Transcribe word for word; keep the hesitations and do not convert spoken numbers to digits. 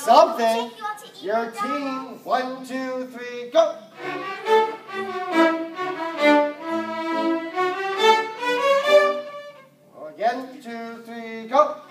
something. Your team. One, two, three, go. Again, two, three, go.